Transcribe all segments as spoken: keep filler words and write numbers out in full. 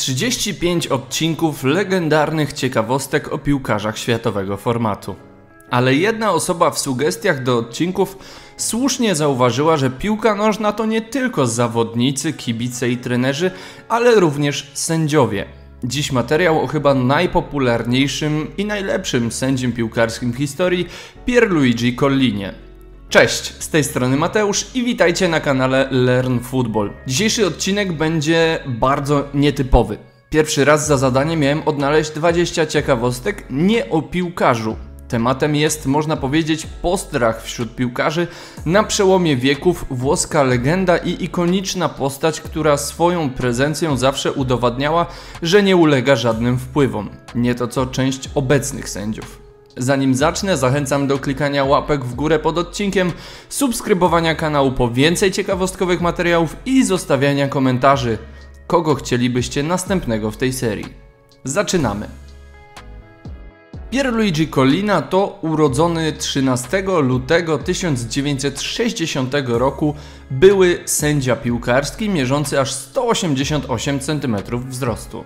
trzydzieści pięć odcinków legendarnych ciekawostek o piłkarzach światowego formatu. Ale jedna osoba w sugestiach do odcinków słusznie zauważyła, że piłka nożna to nie tylko zawodnicy, kibice i trenerzy, ale również sędziowie. Dziś materiał o chyba najpopularniejszym i najlepszym sędzim piłkarskim w historii, Pierluigi Collinie. Cześć, z tej strony Mateusz i witajcie na kanale Learn Football. Dzisiejszy odcinek będzie bardzo nietypowy. Pierwszy raz za zadanie miałem odnaleźć dwadzieścia ciekawostek nie o piłkarzu. Tematem jest, można powiedzieć, postrach wśród piłkarzy na przełomie wieków, włoska legenda i ikoniczna postać, która swoją prezencją zawsze udowadniała, że nie ulega żadnym wpływom. Nie to co część obecnych sędziów. Zanim zacznę, zachęcam do klikania łapek w górę pod odcinkiem, subskrybowania kanału po więcej ciekawostkowych materiałów i zostawiania komentarzy, kogo chcielibyście następnego w tej serii. Zaczynamy! Pierluigi Collina to urodzony trzynastego lutego tysiąc dziewięćset sześćdziesiątego roku były sędzia piłkarski mierzący aż sto osiemdziesiąt osiem centymetrów wzrostu.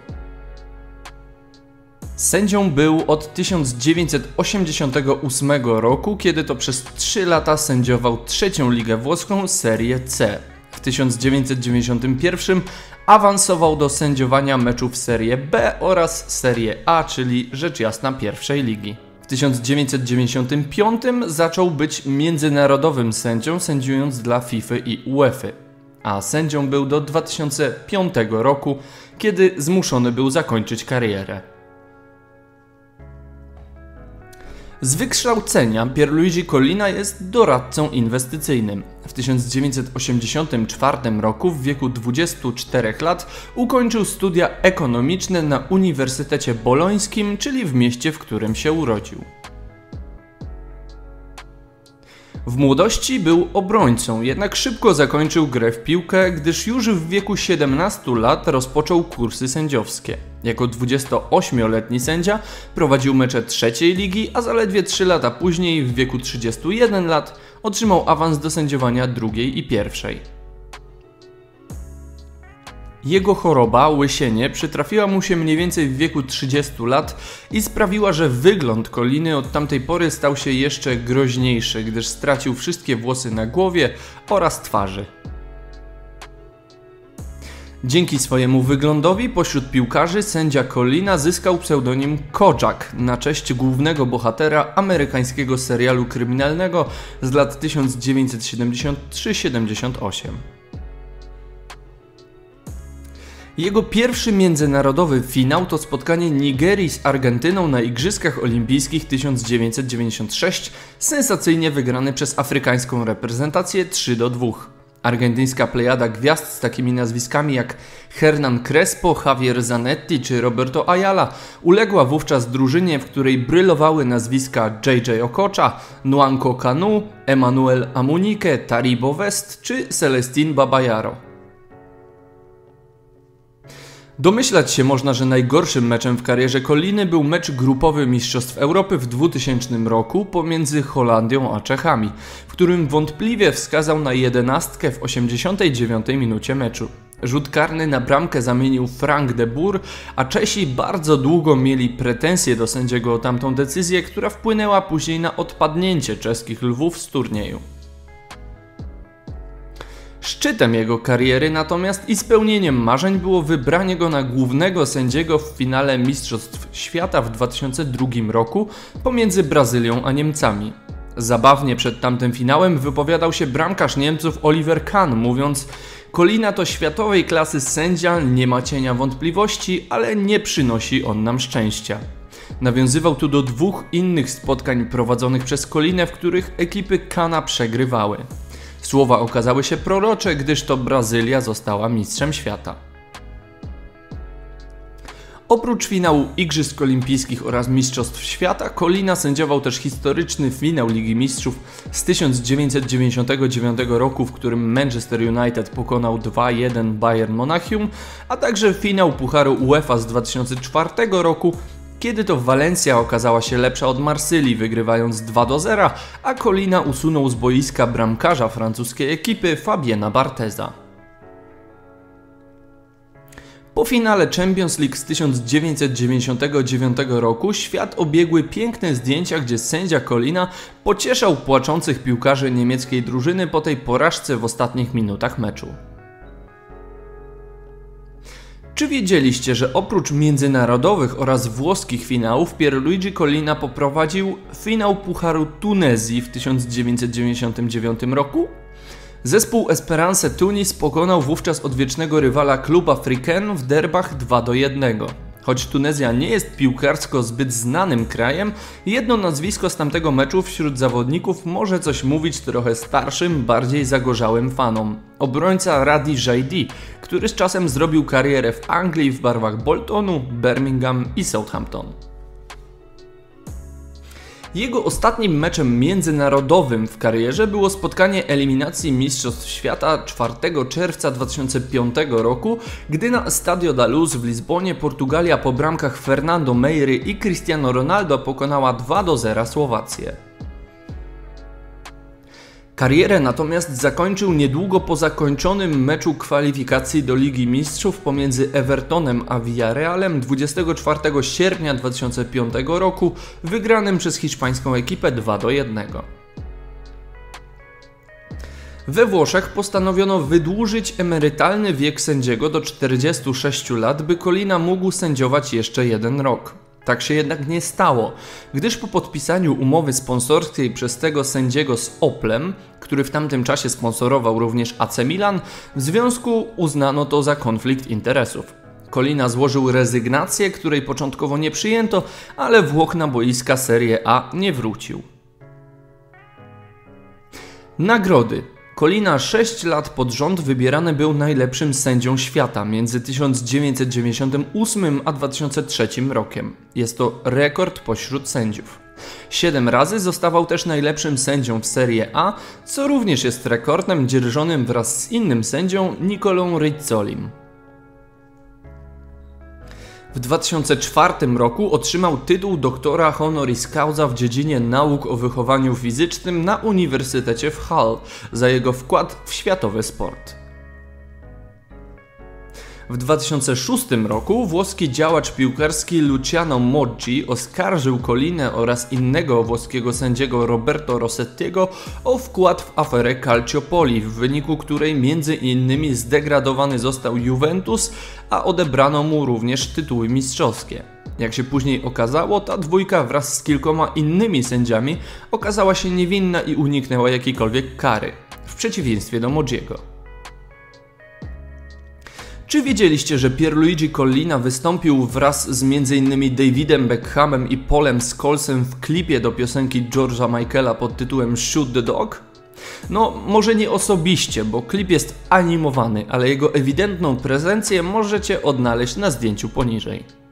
Sędzią był od tysiąc dziewięćset osiemdziesiątego ósmego roku, kiedy to przez trzy lata sędziował trzecią ligę włoską Serie C. W tysiąc dziewięćset dziewięćdziesiątym pierwszym awansował do sędziowania meczów Serie B oraz Serie A, czyli rzecz jasna pierwszej ligi. W tysiąc dziewięćset dziewięćdziesiątym piątym zaczął być międzynarodowym sędzią, sędziując dla FIFA i UEFA, a sędzią był do dwa tysiące piątego roku, kiedy zmuszony był zakończyć karierę. Z wykształcenia Pierluigi Collina jest doradcą inwestycyjnym. W tysiąc dziewięćset osiemdziesiątym czwartym roku w wieku dwudziestu czterech lat ukończył studia ekonomiczne na Uniwersytecie Bolońskim, czyli w mieście, w którym się urodził. W młodości był obrońcą, jednak szybko zakończył grę w piłkę, gdyż już w wieku siedemnastu lat rozpoczął kursy sędziowskie. Jako dwudziestoośmioletni sędzia prowadził mecze trzeciej ligi, a zaledwie trzy lata później, w wieku trzydziestu jeden lat, otrzymał awans do sędziowania drugiej i pierwszej. Jego choroba, łysienie, przytrafiła mu się mniej więcej w wieku trzydziestu lat i sprawiła, że wygląd Colliny od tamtej pory stał się jeszcze groźniejszy, gdyż stracił wszystkie włosy na głowie oraz twarzy. Dzięki swojemu wyglądowi pośród piłkarzy sędzia Collina zyskał pseudonim Kojak na cześć głównego bohatera amerykańskiego serialu kryminalnego z lat tysiąc dziewięćset siedemdziesiąt trzy siedemdziesiąt osiem. Jego pierwszy międzynarodowy finał to spotkanie Nigerii z Argentyną na Igrzyskach Olimpijskich tysiąc dziewięćset dziewięćdziesiąt sześć, sensacyjnie wygrany przez afrykańską reprezentację trzy do dwóch. Argentyńska plejada gwiazd z takimi nazwiskami jak Hernan Crespo, Javier Zanetti czy Roberto Ayala uległa wówczas drużynie, w której brylowały nazwiska J J Okocha, Nwankwo Kanu, Emmanuel Amunike, Taribo West czy Celestin Babayaro. Domyślać się można, że najgorszym meczem w karierze Colliny był mecz grupowy Mistrzostw Europy w dwutysięcznym roku pomiędzy Holandią a Czechami, w którym wątpliwie wskazał na jedenastkę w osiemdziesiątej dziewiątej minucie meczu. Rzut karny na bramkę zamienił Frank de Boer, a Czesi bardzo długo mieli pretensje do sędziego o tamtą decyzję, która wpłynęła później na odpadnięcie czeskich lwów z turnieju. Szczytem jego kariery natomiast i spełnieniem marzeń było wybranie go na głównego sędziego w finale Mistrzostw Świata w dwa tysiące drugim roku pomiędzy Brazylią a Niemcami. Zabawnie przed tamtym finałem wypowiadał się bramkarz Niemców Oliver Kahn, mówiąc: Collina to światowej klasy sędzia, nie ma cienia wątpliwości, ale nie przynosi on nam szczęścia. Nawiązywał tu do dwóch innych spotkań prowadzonych przez Collinę, w których ekipy Kahna przegrywały. Słowa okazały się prorocze, gdyż to Brazylia została mistrzem świata. Oprócz finału Igrzysk Olimpijskich oraz Mistrzostw Świata, Collina sędziował też historyczny finał Ligi Mistrzów z tysiąc dziewięćset dziewięćdziesiątego dziewiątego roku, w którym Manchester United pokonał dwa jeden Bayern Monachium, a także finał Pucharu UEFA z dwa tysiące czwartego roku, kiedy to Valencia okazała się lepsza od Marsylii, wygrywając dwa do zera, a Collina usunął z boiska bramkarza francuskiej ekipy Fabiena Bartheza. Po finale Champions League z tysiąc dziewięćset dziewięćdziesiątego dziewiątego roku świat obiegły piękne zdjęcia, gdzie sędzia Collina pocieszał płaczących piłkarzy niemieckiej drużyny po tej porażce w ostatnich minutach meczu. Czy wiedzieliście, że oprócz międzynarodowych oraz włoskich finałów Pierluigi Collina poprowadził finał Pucharu Tunezji w tysiąc dziewięćset dziewięćdziesiątym dziewiątym roku? Zespół Esperance Tunis pokonał wówczas odwiecznego rywala Club Africain w derbach dwa do jednego. Choć Tunezja nie jest piłkarsko zbyt znanym krajem, jedno nazwisko z tamtego meczu wśród zawodników może coś mówić trochę starszym, bardziej zagorzałym fanom. Obrońca Radi Jaidi, który z czasem zrobił karierę w Anglii w barwach Boltonu, Birmingham i Southampton. Jego ostatnim meczem międzynarodowym w karierze było spotkanie eliminacji Mistrzostw Świata czwartego czerwca dwa tysiące piątego roku, gdy na Estadio da Luz w Lizbonie Portugalia po bramkach Fernando Meiry i Cristiano Ronaldo pokonała dwa do zera Słowację. Karierę natomiast zakończył niedługo po zakończonym meczu kwalifikacji do Ligi Mistrzów pomiędzy Evertonem a Villarrealem dwudziestego czwartego sierpnia dwa tysiące piątego roku, wygranym przez hiszpańską ekipę dwa do jednego. We Włoszech postanowiono wydłużyć emerytalny wiek sędziego do czterdziestu sześciu lat, by Collina mógł sędziować jeszcze jeden rok. Tak się jednak nie stało, gdyż po podpisaniu umowy sponsorskiej przez tego sędziego z Oplem, który w tamtym czasie sponsorował również A C Milan, w związku uznano to za konflikt interesów. Collina złożył rezygnację, której początkowo nie przyjęto, ale Włoch na boiska Serie A nie wrócił. Nagrody. Collina sześć lat pod rząd wybierany był najlepszym sędzią świata między tysiąc dziewięćset dziewięćdziesiątym ósmym a dwa tysiące trzecim rokiem. Jest to rekord pośród sędziów. Siedem razy zostawał też najlepszym sędzią w Serie A, co również jest rekordem dzierżonym wraz z innym sędzią Nicolą Rizzolim. W dwa tysiące czwartym roku otrzymał tytuł doktora honoris causa w dziedzinie nauk o wychowaniu fizycznym na Uniwersytecie w Hull za jego wkład w światowy sport. W dwa tysiące szóstym roku włoski działacz piłkarski Luciano Moggi oskarżył Collinę oraz innego włoskiego sędziego Roberto Rossettiego o wkład w aferę Calciopoli, w wyniku której między innymi zdegradowany został Juventus, a odebrano mu również tytuły mistrzowskie. Jak się później okazało, ta dwójka wraz z kilkoma innymi sędziami okazała się niewinna i uniknęła jakiejkolwiek kary, w przeciwieństwie do Moggiego. Czy wiedzieliście, że Pierluigi Collina wystąpił wraz z między innymi Davidem Beckhamem i Paulem Scholesem w klipie do piosenki George'a Michaela pod tytułem Shoot the Dog? No, może nie osobiście, bo klip jest animowany, ale jego ewidentną prezencję możecie odnaleźć na zdjęciu poniżej.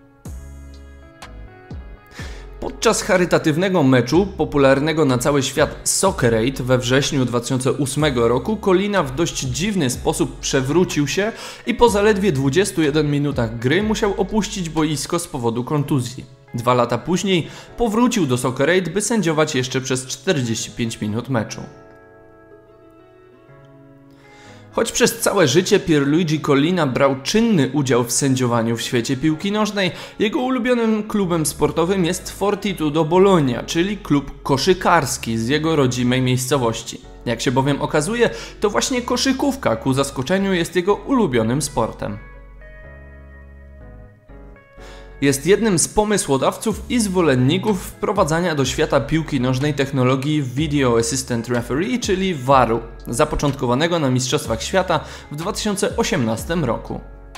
Podczas charytatywnego meczu, popularnego na cały świat Soccerade we wrześniu dwa tysiące ósmego roku, Collina w dość dziwny sposób przewrócił się i po zaledwie dwudziestu jeden minutach gry musiał opuścić boisko z powodu kontuzji. Dwa lata później powrócił do Soccerade, by sędziować jeszcze przez czterdzieści pięć minut meczu. Choć przez całe życie Pierluigi Collina brał czynny udział w sędziowaniu w świecie piłki nożnej, jego ulubionym klubem sportowym jest Fortitudo Bologna, czyli klub koszykarski z jego rodzimej miejscowości. Jak się bowiem okazuje, to właśnie koszykówka ku zaskoczeniu jest jego ulubionym sportem. Jest jednym z pomysłodawców i zwolenników wprowadzania do świata piłki nożnej technologii Video Assistant Referee, czyli V A R-u, zapoczątkowanego na Mistrzostwach Świata w dwa tysiące osiemnastym roku.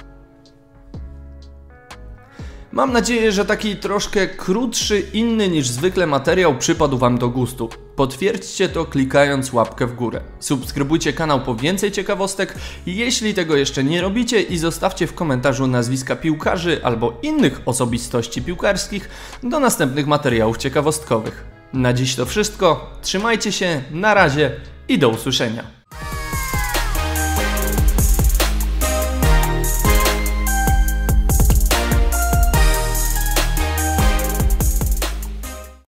Mam nadzieję, że taki troszkę krótszy, inny niż zwykle materiał przypadł Wam do gustu. Potwierdźcie to klikając łapkę w górę. Subskrybujcie kanał po więcej ciekawostek, jeśli tego jeszcze nie robicie, i zostawcie w komentarzu nazwiska piłkarzy albo innych osobistości piłkarskich do następnych materiałów ciekawostkowych. Na dziś to wszystko, trzymajcie się, na razie i do usłyszenia.